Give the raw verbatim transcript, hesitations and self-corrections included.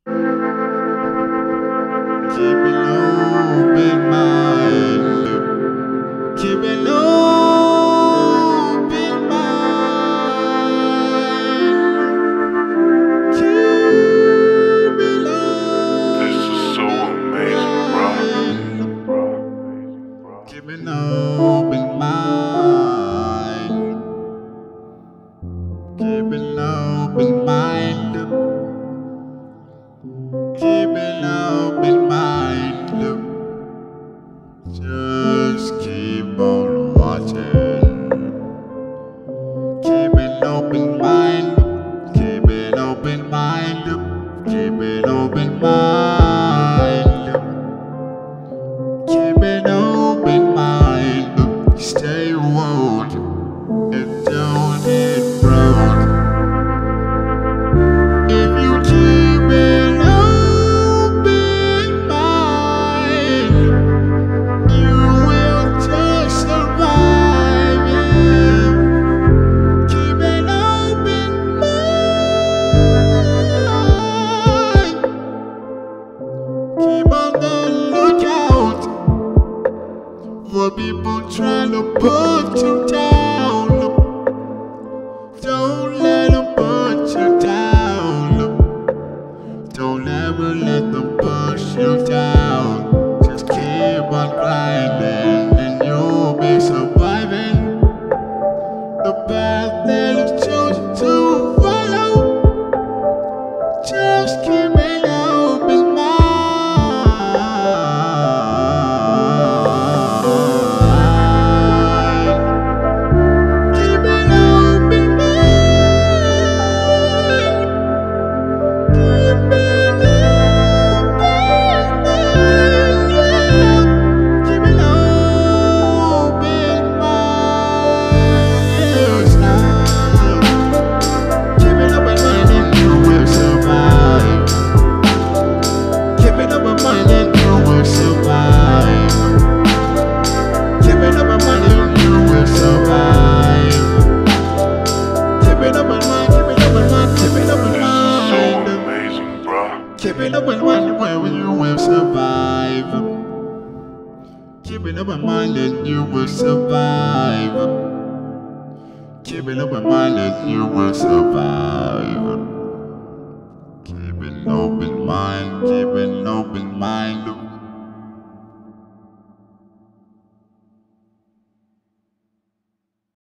Keep an open mind. Keep an open mind. Keep an This is so amazing, bro. Keep an open mind. Keep an open mind. Keep an open mind. Just keep on watching. Keep an open mind. Keep an open mind. Keep an open mind. Keep an open mind. Stay woke and don't get broke. If you keep an open mind, you will just survive. Yeah. Keep an open mind. Keep on the lookout for people trying to put you down. Don't let them put you down. Don't ever let them push you down. Just keep on grinding and you'll be surviving the path that you choose to follow. Just keep an open mind. Keep an open mind. Keep an Keep it up and mind where you will survive. Keep it up in mind and you will survive. Keep it up in mind and you will survive.